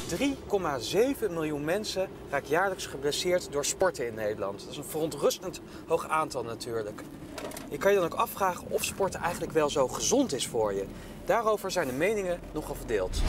3,7 miljoen mensen raakt jaarlijks geblesseerd door sporten in Nederland. Dat is een verontrustend hoog aantal natuurlijk. Je kan je dan ook afvragen of sporten eigenlijk wel zo gezond is voor je. Daarover zijn de meningen nogal verdeeld.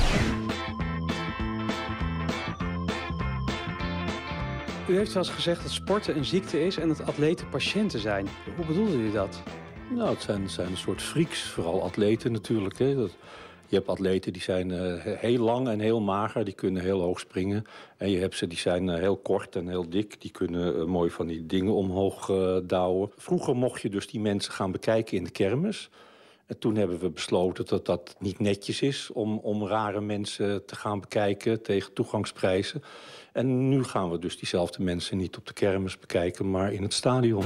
U heeft wel eens gezegd dat sporten een ziekte is en dat atleten patiënten zijn. Hoe bedoelde u dat? Nou, het zijn een soort freaks, vooral atleten natuurlijk. Hè. Je hebt atleten die zijn heel lang en heel mager, die kunnen heel hoog springen. En je hebt ze die zijn heel kort en heel dik, die kunnen mooi van die dingen omhoog douwen. Vroeger mocht je dus die mensen gaan bekijken in de kermis. En toen hebben we besloten dat dat niet netjes is om rare mensen te gaan bekijken tegen toegangsprijzen. En nu gaan we dus diezelfde mensen niet op de kermis bekijken, maar in het stadion.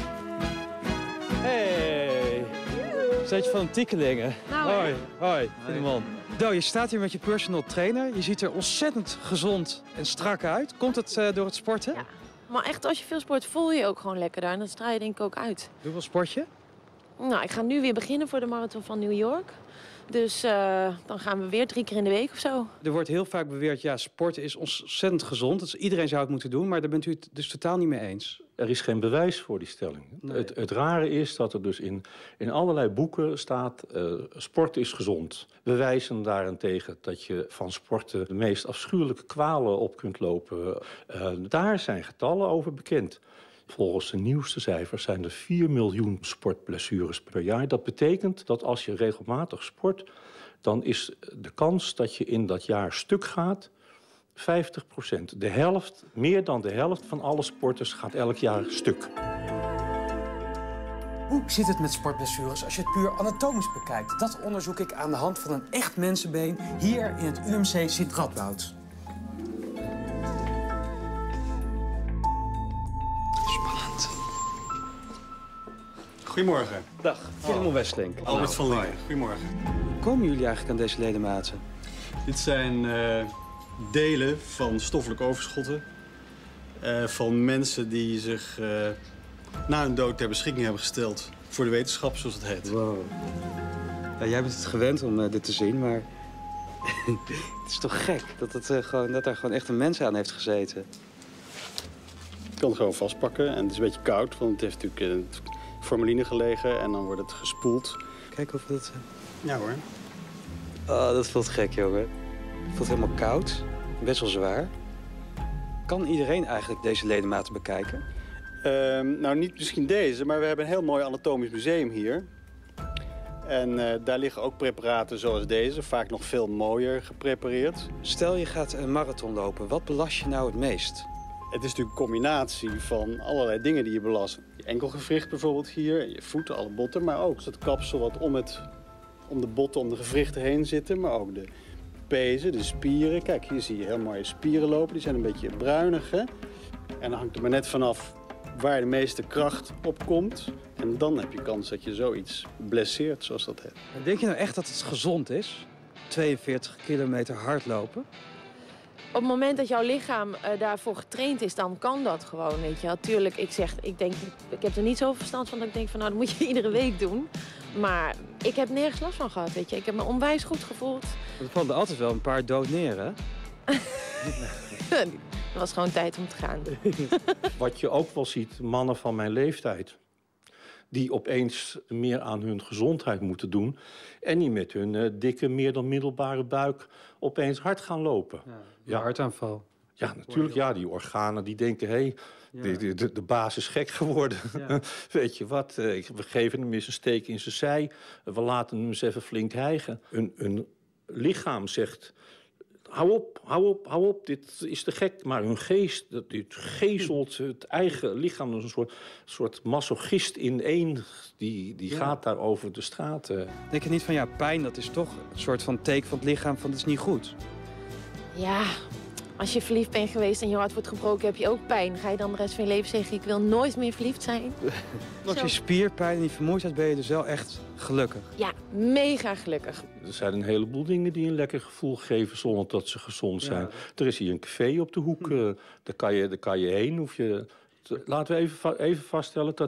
Hey, Steetje van Tiekelingen. Nou, hoi, man. Je staat hier met je personal trainer. Je ziet er ontzettend gezond en strak uit. Komt het door het sporten? Ja, maar echt, als je veel sport, voel je je ook gewoon lekker daar. En dat straal je denk ik ook uit. Doe wel sportje? Nou, ik ga nu weer beginnen voor de marathon van New York. Dus dan gaan we weer 3 keer in de week of zo. Er wordt heel vaak beweerd, ja, sporten is ontzettend gezond. Dus iedereen zou het moeten doen, maar daar bent u het dus totaal niet mee eens. Er is geen bewijs voor die stelling. Nee. Het rare is dat er dus in allerlei boeken staat, sport is gezond. We wijzen daarentegen dat je van sporten de meest afschuwelijke kwalen op kunt lopen. Daar zijn getallen over bekend. Volgens de nieuwste cijfers zijn er 4 miljoen sportblessures per jaar. Dat betekent dat als je regelmatig sport, dan is de kans dat je in dat jaar stuk gaat 50%. De helft, meer dan de helft van alle sporters gaat elk jaar stuk. Hoe zit het met sportblessures als je het puur anatomisch bekijkt? Dat onderzoek ik aan de hand van een echt mensenbeen hier in het UMC Sint-Radboud. Spannend. Goedemorgen. Dag, Filemon Westlink. Albert van Lingen. Goedemorgen. Hoe komen jullie eigenlijk aan deze ledematen? Dit zijn delen van stoffelijke overschotten van mensen die zich na hun dood ter beschikking hebben gesteld voor de wetenschap, zoals het heet. Wow. Ja, jij bent het gewend om dit te zien, maar het is toch gek dat daar gewoon echt een mens aan heeft gezeten. Je kan het gewoon vastpakken en het is een beetje koud, want het heeft natuurlijk in het formaline gelegen en dan wordt het gespoeld. Kijk of het... Ja hoor. Oh, dat voelt gek, jongen. Het voelt helemaal koud, best wel zwaar. Kan iedereen eigenlijk deze ledematen bekijken? Nou, niet misschien deze, maar we hebben een heel mooi anatomisch museum hier. En daar liggen ook preparaten zoals deze, vaak nog veel mooier geprepareerd. Stel je gaat een marathon lopen, wat belast je nou het meest? Het is natuurlijk een combinatie van allerlei dingen die je belast. Je enkelgewricht bijvoorbeeld hier, je voeten, alle botten, maar ook het kapsel wat om de botten, om de gewrichten heen zitten, maar ook de pezen, de spieren. Kijk, hier zie je heel mooie spieren lopen, die zijn een beetje bruinig, hè? En dan hangt er maar net vanaf waar de meeste kracht op komt. En dan heb je kans dat je zoiets blesseert, zoals dat heet. Denk je nou echt dat het gezond is? 42 kilometer hardlopen? Op het moment dat jouw lichaam daarvoor getraind is, dan kan dat gewoon, weet je. Tuurlijk, ik heb er niet zoveel verstand van dat ik denk van, nou, dat moet je iedere week doen. Maar ik heb nergens last van gehad, weet je. Ik heb me onwijs goed gevoeld. Er vallen altijd wel een paar dood neer, hè? Het was gewoon tijd om te gaan. Wat je ook wel ziet, mannen van mijn leeftijd, die opeens meer aan hun gezondheid moeten doen en die met hun dikke, meer dan middelbare buik opeens hard gaan lopen. Ja, hartaanval. Ja, natuurlijk. Ja, die organen die denken, hé, de baas is gek geworden. Ja. Weet je wat, we geven hem eens een steek in zijn zij. We laten hem eens even flink hijgen. Een lichaam zegt, hou op, dit is te gek. Maar hun geest, dit gezelt het eigen lichaam. Dus een soort masochist in één, die gaat daar over de straat. Denk je niet van, ja, pijn, dat is toch een soort van teken van het lichaam van, dat is niet goed? Ja, als je verliefd bent geweest en je hart wordt gebroken, heb je ook pijn. Ga je dan de rest van je leven zeggen, ik wil nooit meer verliefd zijn? Als je spierpijn en die vermoeidheid ben je dus wel echt gelukkig. Ja, mega gelukkig. Er zijn een heleboel dingen die een lekker gevoel geven zonder dat ze gezond zijn. Ja. Er is hier een café op de hoek, daar kan je heen. Laten we even vaststellen dat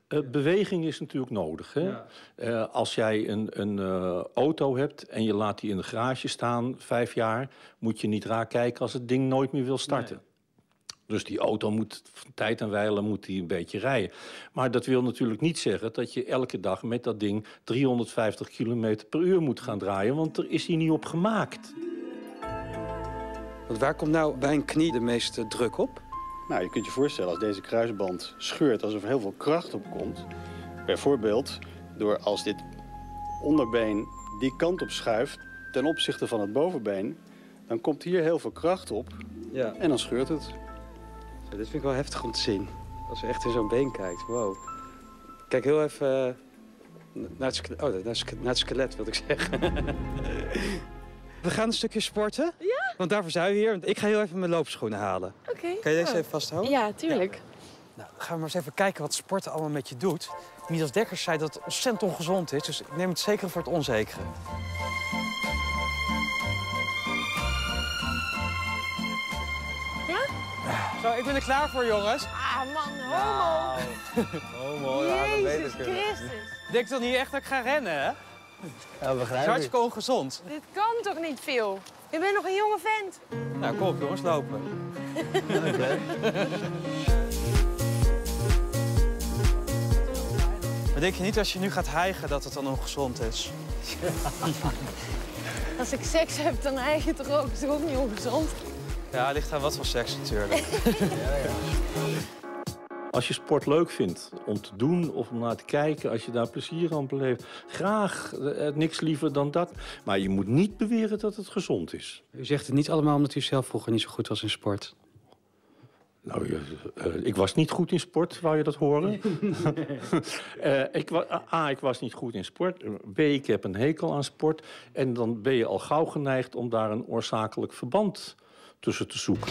Beweging is natuurlijk nodig. Hè? Ja. Als jij een auto hebt en je laat die in de garage staan 5 jaar... moet je niet raar kijken als het ding nooit meer wil starten. Nee. Dus die auto moet van tijd en wijle een beetje rijden. Maar dat wil natuurlijk niet zeggen dat je elke dag met dat ding 350 km per uur moet gaan draaien. Want er is hij niet op gemaakt. Want waar komt nou bij een knie de meeste druk op? Nou, je kunt je voorstellen als deze kruisband scheurt, alsof er heel veel kracht op komt. Bijvoorbeeld door als dit onderbeen die kant op schuift ten opzichte van het bovenbeen, dan komt hier heel veel kracht op en dan scheurt het. Dit vind ik wel heftig om te zien. Als je echt in zo'n been kijkt. Wow. Kijk heel even naar het skelet, wil ik zeggen. We gaan een stukje sporten. Ja? Want daarvoor zijn we hier. Ik ga heel even mijn loopschoenen halen. Oké. Kan je deze even vasthouden? Ja, tuurlijk. Ja. Nou, dan gaan we maar eens even kijken wat sporten allemaal met je doet. Midas Dekkers zei dat het ontzettend ongezond is. Dus ik neem het zeker voor het onzekere. Zo, ik ben er klaar voor, jongens. Ah, man, homo. Homo, ja, dat weet ik. Jezus Christus. Denk toch niet echt dat ik ga rennen, hè? Ja, begrijp Het is hartstikke ongezond. Dit kan toch niet veel? Je bent nog een jonge vent. Nou, kom op, jongens, lopen. Okay. Maar denk je niet als je nu gaat hijgen dat het dan ongezond is? Als ik seks heb, dan hijg je toch ook. Is toch ook niet ongezond? Ja, ligt aan wat voor seks natuurlijk. Als je sport leuk vindt om te doen of om naar te kijken, als je daar plezier aan beleeft, graag, niks liever dan dat. Maar je moet niet beweren dat het gezond is. U zegt het niet allemaal omdat u zelf vroeger niet zo goed was in sport. Nou, ik was niet goed in sport, wou je dat horen? Ik was niet goed in sport. B, ik heb een hekel aan sport. En dan ben je al gauw geneigd om daar een oorzakelijk verband tussen te zoeken.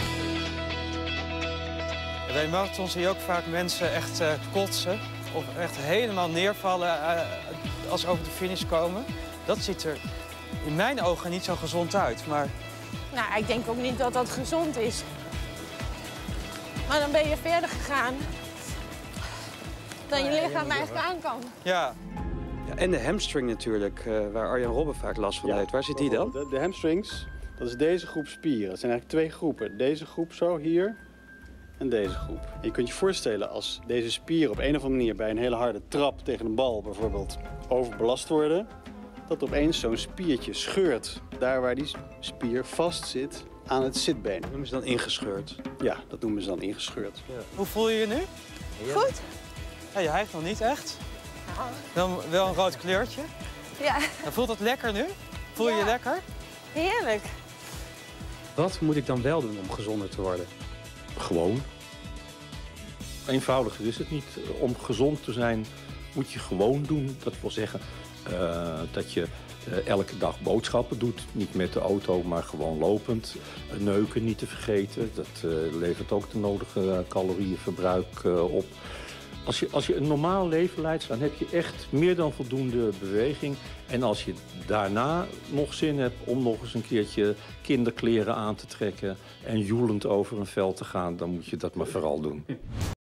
Bij marathons zie je ook vaak mensen echt kotsen of echt helemaal neervallen als ze over de finish komen. Dat ziet er in mijn ogen niet zo gezond uit, maar... Nou, ik denk ook niet dat dat gezond is. Maar dan ben je verder gegaan dan je lichaam eigenlijk aan kan. Ja. En de hamstring natuurlijk, waar Arjan Robben vaak last van heeft. Waar zit die dan? De hamstrings, dat is deze groep spieren. Het zijn eigenlijk 2 groepen. Deze groep zo hier en deze groep. En je kunt je voorstellen als deze spieren op een of andere manier bij een hele harde trap tegen een bal bijvoorbeeld overbelast worden, dat opeens zo'n spiertje scheurt. Daar waar die spier vast zit aan het zitbeen. Dat noemen ze dan ingescheurd. Ja, dat noemen ze dan ingescheurd. Ja. Hoe voel je je nu? Goed? Ja, je hijgt nog niet echt. Nou. Wel een rood kleurtje. Ja. En voelt dat lekker nu? Voel je je lekker? Heerlijk. Wat moet ik dan wel doen om gezonder te worden? Gewoon. Eenvoudiger is het niet. Om gezond te zijn moet je gewoon doen. Dat wil zeggen dat je elke dag boodschappen doet. Niet met de auto, maar gewoon lopend. Neuken niet te vergeten. Dat levert ook de nodige calorieënverbruik op. Als je een normaal leven leidt, dan heb je echt meer dan voldoende beweging. En als je daarna nog zin hebt om nog eens een keertje kinderkleren aan te trekken en joelend over een veld te gaan, dan moet je dat maar vooral doen.